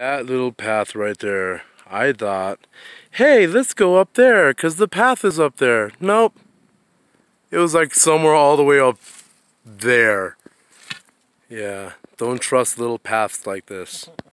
That little path right there, I thought, hey, let's go up there, 'cause the path is up there. Nope. It was like somewhere all the way up there. Yeah, don't trust little paths like this.